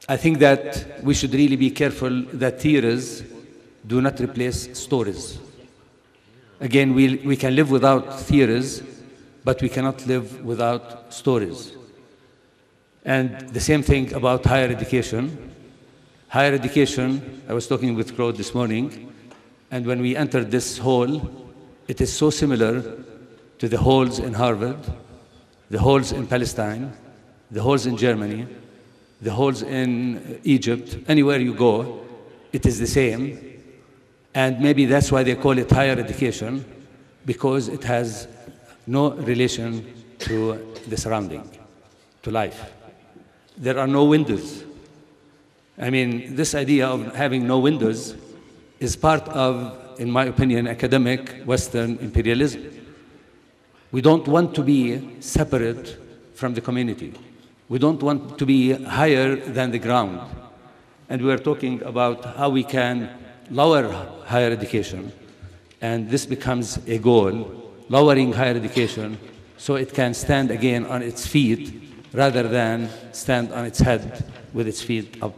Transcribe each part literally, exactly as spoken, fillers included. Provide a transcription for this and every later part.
I think that we should really be careful that theories do not replace stories. Again, we, we can live without theories, but we cannot live without stories. And the same thing about higher education. Higher education, I was talking with Claude this morning, and when we entered this hall, it is so similar to the halls in Harvard, the halls in Palestine, the halls in Germany, the halls in Egypt. Anywhere you go, it is the same. And maybe that's why they call it higher education, because it has no relation to the surrounding, to life. There are no windows. I mean, this idea of having no windows is part of, in my opinion, academic Western imperialism. We don't want to be separate from the community. We don't want to be higher than the ground. And we are talking about how we can lower higher education. And this becomes a goal, lowering higher education so it can stand again on its feet rather than stand on its head with its feet up.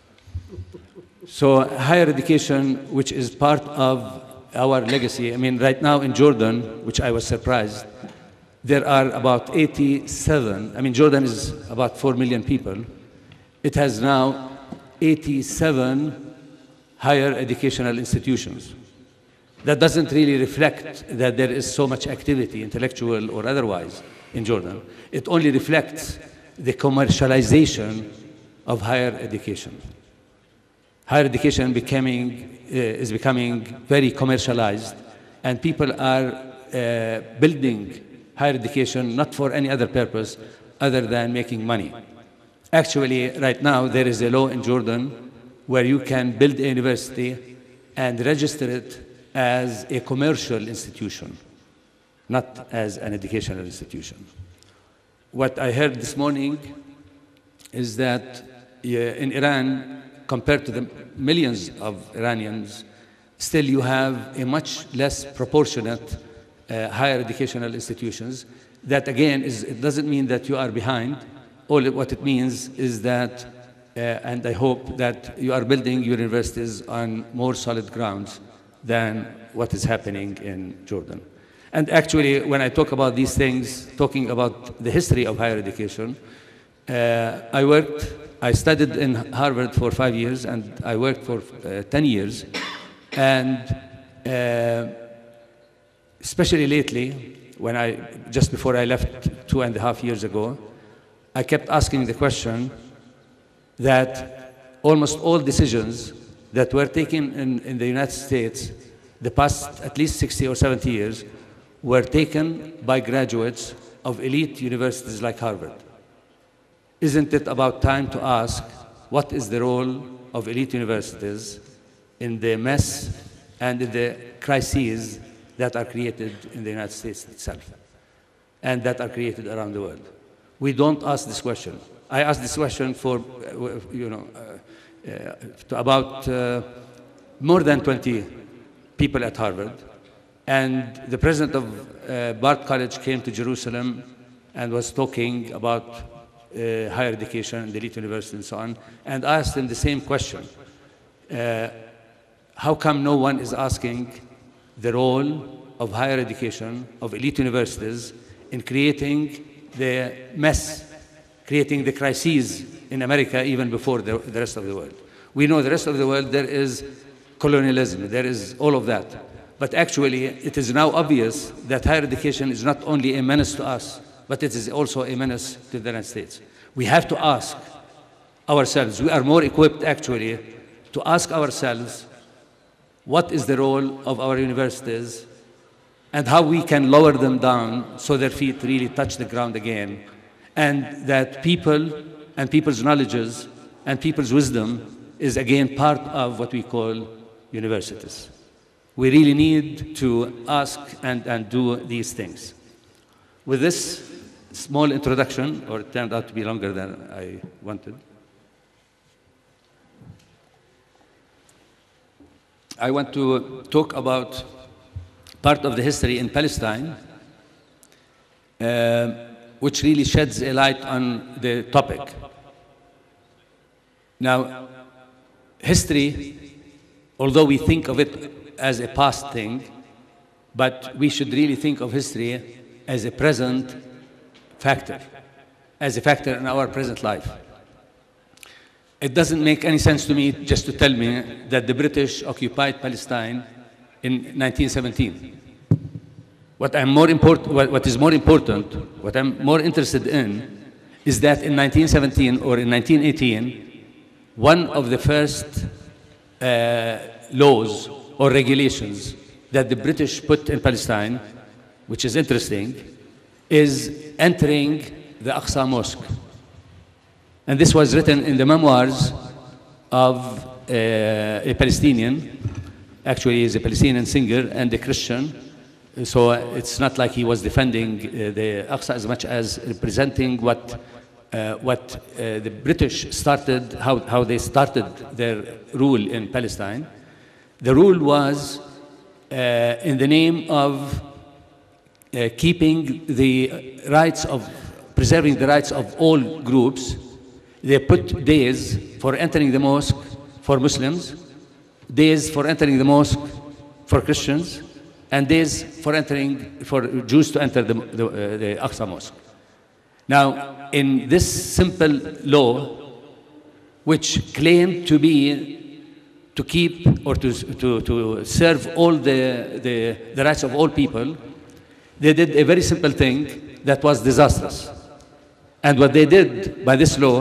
So higher education, which is part of our legacy. I mean, right now in Jordan, which I was surprised, there are about eighty-seven, I mean, Jordan is about four million people. It has now eighty-seven higher educational institutions. That doesn't really reflect that there is so much activity, intellectual or otherwise, in Jordan. It only reflects the commercialization of higher education. Higher education becoming, uh, is becoming very commercialized, and people are uh, building higher education not for any other purpose other than making money. Actually, right now, there is a law in Jordan where you can build a university and register it as a commercial institution, not as an educational institution. What I heard this morning is that uh, in Iran, compared to the millions of Iranians, still you have a much less proportionate uh, higher educational institutions. That again, is, it doesn't mean that you are behind. All it, what it means is that, uh, and I hope that you are building your universities on more solid grounds than what is happening in Jordan. And actually, when I talk about these things, talking about the history of higher education, uh, I worked, I studied in Harvard for five years, and I worked for uh, ten years. And uh, especially lately, when I, just before I left two and a half years ago, I kept asking the question that almost all decisions that were taken in, in the United States the past at least sixty or seventy years were taken by graduates of elite universities like Harvard. Isn't it about time to ask what is the role of elite universities in the mess and in the crises that are created in the United States itself and that are created around the world? We don't ask this question. I asked this question for, you know, uh, uh, to about uh, more than twenty people at Harvard. And the president of uh, Bard College came to Jerusalem and was talking about uh, higher education and elite university and so on, and asked him the same question. Uh, how come no one is asking the role of higher education, of elite universities, in creating the mess, creating the crises in America even before the, the rest of the world? We know the rest of the world, there is colonialism, there is all of that. But actually, it is now obvious that higher education is not only a menace to us, but it is also a menace to the United States. We have to ask ourselves, we are more equipped actually to ask ourselves what is the role of our universities and how we can lower them down so their feet really touch the ground again, and that people and people's knowledges and people's wisdom is again part of what we call universities. We really need to ask and, and do these things. With this small introduction, or it turned out to be longer than I wanted, I want to talk about part of the history in Palestine, uh, which really sheds a light on the topic. Now, history, although we think of it as a past thing, but we should really think of history as a present factor, as a factor in our present life. It doesn't make any sense to me just to tell me that the British occupied Palestine in nineteen seventeen. What, I'm more import what, what is more important, what I'm more interested in, is that in nineteen seventeen or in nineteen eighteen, one of the first uh, laws or regulations that the British put in Palestine, which is interesting, is entering the Aqsa Mosque. And this was written in the memoirs of uh, a Palestinian. Actually, he's a Palestinian singer and a Christian. So it's not like he was defending uh, the Aqsa as much as representing what, uh, what uh, the British started, how, how they started their rule in Palestine. The rule was uh, in the name of uh, keeping the rights of, preserving the rights of all groups. They put days for entering the mosque for Muslims, days for entering the mosque for Christians, and days for entering, for Jews to enter the, the, uh, the Aqsa Mosque. Now, in this simple law, which claimed to be, to keep or to, to, to serve all the, the, the rights of all people, they did a very simple thing that was disastrous. And what they did by this law,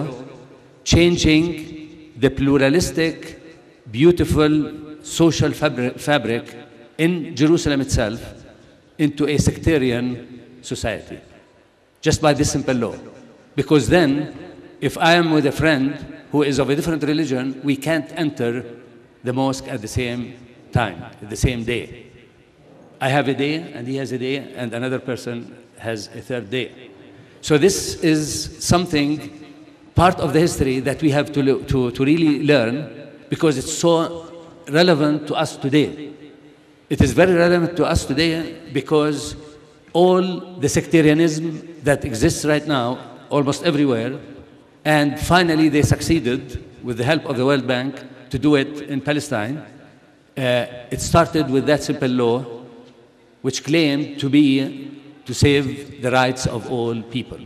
changing the pluralistic, beautiful social fabric, fabric in Jerusalem itself into a sectarian society, just by this simple law. Because then, if I am with a friend who is of a different religion, we can't enter the mosque at the same time, at the same day. I have a day, and he has a day, and another person has a third day. So this is something, part of the history that we have to, to, to really learn, because it's so relevant to us today. It is very relevant to us today because all the sectarianism that exists right now, almost everywhere, and finally they succeeded with the help of the World Bank to do it in Palestine. Uh, it started with that simple law, which claimed to be to save the rights of all people.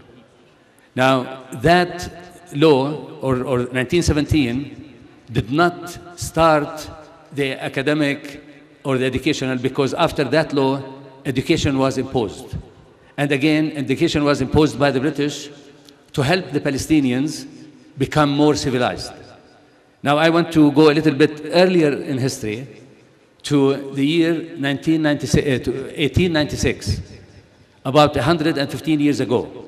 Now, that law, or, or nineteen seventeen, did not start the academic or the educational, because after that law, education was imposed. And again, education was imposed by the British to help the Palestinians become more civilized. Now, I want to go a little bit earlier in history to the year eighteen ninety-six, about one hundred fifteen years ago.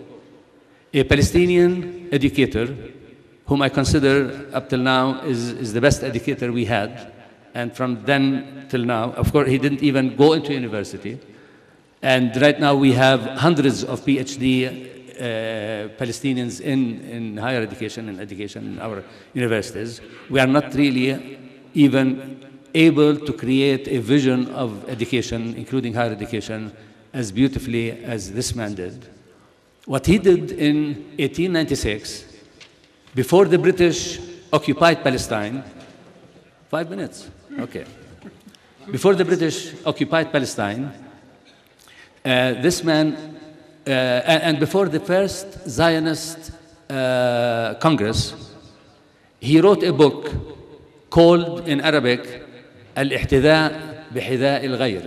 A Palestinian educator, whom I consider up till now is, is the best educator we had, and from then till now, of course, he didn't even go into university. And right now we have hundreds of PhD uh, Palestinians in, in higher education and education in our universities. We are not really even able to create a vision of education, including higher education, as beautifully as this man did. What he did in eighteen ninety-six, before the British occupied Palestine, five minutes, okay. Before the British occupied Palestine, uh, this man, uh, and, and before the first Zionist uh, Congress, he wrote a book called in Arabic, Al-Ihtida' Bihida' al-Ghayr,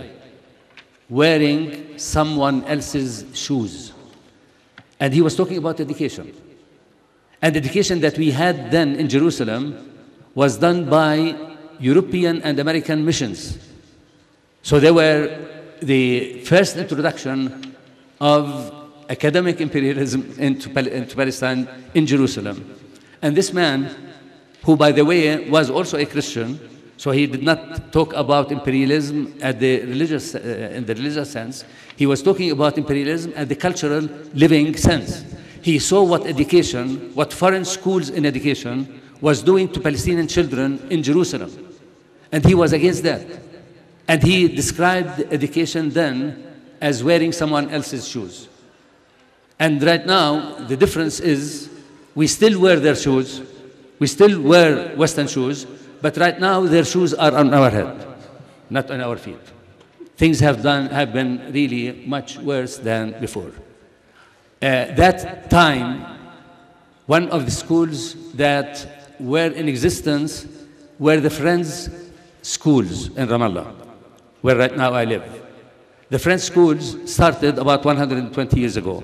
wearing someone else's shoes. And he was talking about education. And education that we had then in Jerusalem was done by European and American missions. So they were the first introduction of academic imperialism into, Pal into Palestine in Jerusalem. And this man, who by the way was also a Christian, so he did not talk about imperialism at the religious, uh, in the religious sense. He was talking about imperialism at the cultural living sense. He saw what education, what foreign schools in education was doing to Palestinian children in Jerusalem. And he was against that. And he described education then as wearing someone else's shoes. And right now, the difference is we still wear their shoes, We still wear Western shoes, but right now their shoes are on our head, not on our feet. Things have, done, have been really much worse than before. Uh, that time, one of the schools that were in existence were the Friends schools in Ramallah, where right now I live. The French schools started about one hundred twenty years ago,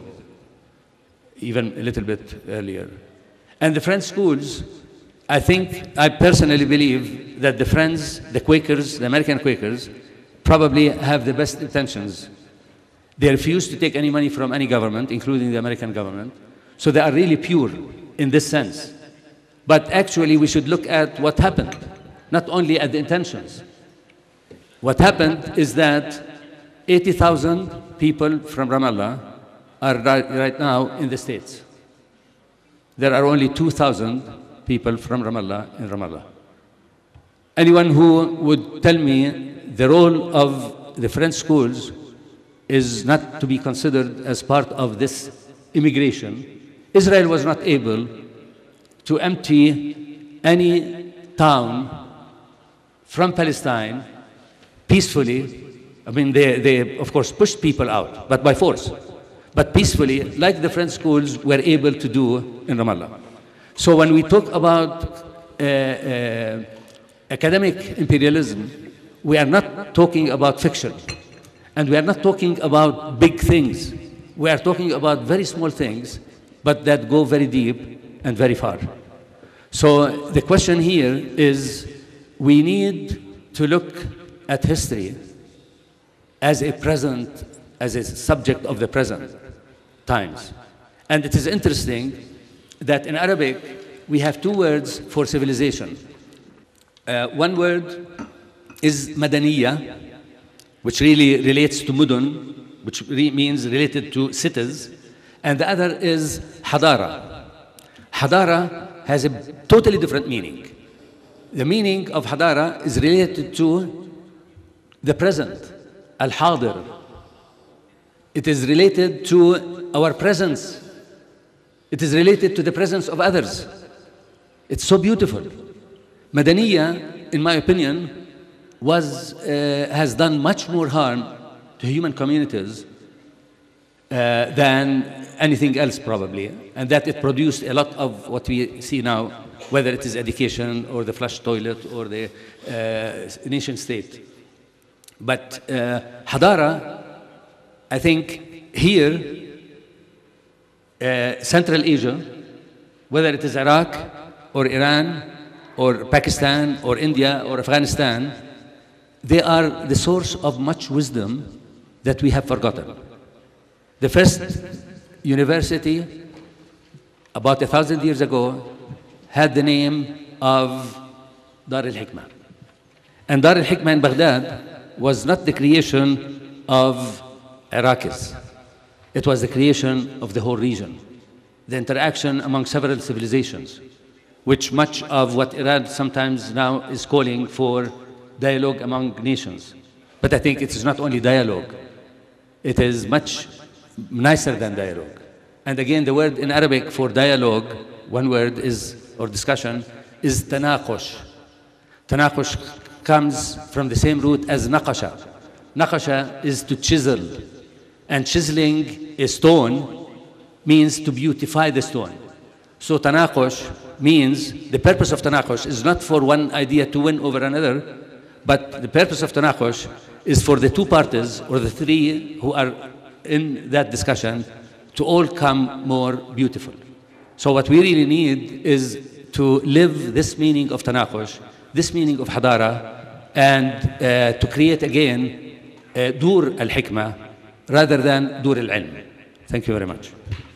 even a little bit earlier. And the French schools, I think, I personally believe that the Friends, the Quakers, the American Quakers, probably have the best intentions. They refuse to take any money from any government, including the American government. So they are really pure in this sense. But actually, we should look at what happened, not only at the intentions. What happened is that eighty thousand people from Ramallah are right, right now in the States. There are only two thousand people from Ramallah in Ramallah. Anyone who would tell me the role of the French schools is not to be considered as part of this immigration, Israel was not able to empty any town from Palestine peacefully. I mean, they, they, of course, pushed people out, but by force. But peacefully, like the French schools were able to do in Ramallah. So when we talk about uh, uh, academic imperialism, we are not talking about fiction. And we are not talking about big things. We are talking about very small things, but that go very deep and very far. So the question here is, we need to look at history as a present, as a subject of the present times. And it is interesting that in Arabic, we have two words for civilization. Uh, one word is madaniya, which really relates to mudun, which re means related to cities, and the other is hadara. Hadara has a totally different meaning. The meaning of hadara is related to the present, al-hadir. It is related to our presence. It is related to the presence of others. It's so beautiful. Madaniya, in my opinion, was, uh, has done much more harm to human communities uh, than anything else probably, and that it produced a lot of what we see now, whether it is education or the flush toilet or the uh, nation state. But uh, Hadara, I think here, uh, Central Asia, whether it is Iraq or Iran or Pakistan or India or Afghanistan, they are the source of much wisdom that we have forgotten. The first university, about a thousand years ago, had the name of Dar al-Hikmah. And Dar al-Hikmah in Baghdad was not the creation of Iraqis. It was the creation of the whole region, the interaction among several civilizations, which much of what Iran sometimes now is calling for dialogue among nations. But I think it is not only dialogue, it is much nicer than dialogue. And again, the word in Arabic for dialogue, one word is, or discussion, is tanaqosh. Tanaqosh comes from the same root as naqasha. Naqasha is to chisel. And chiseling a stone means to beautify the stone. So tanaqosh means, the purpose of tanaqosh is not for one idea to win over another, but the purpose of tanaqosh is for the two parties, or the three who are in that discussion, to all come more beautiful. So what we really need is to live this meaning of tanaqosh, this meaning of hadara, and uh, to create again uh, dur al-hikmah rather than dur al-ilm. Thank you very much.